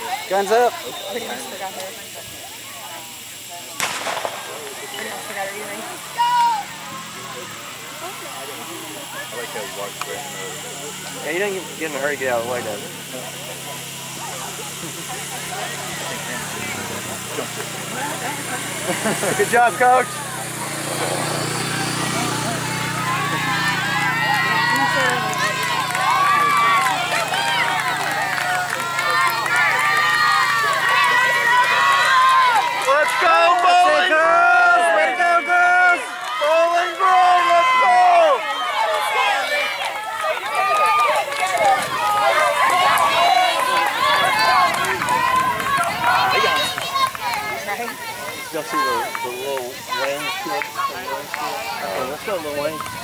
Guns up. We almost forgot her. We almost forgot her earring. I like how he walks away. Yeah, he doesn't get in a hurry to get out of the way, does he? Good job, Coach. Let's go, Bowling Girls! Way to go, girls! Bowling Grove, let's go! Y'all see the little wings to it? Okay, let's go, little wings.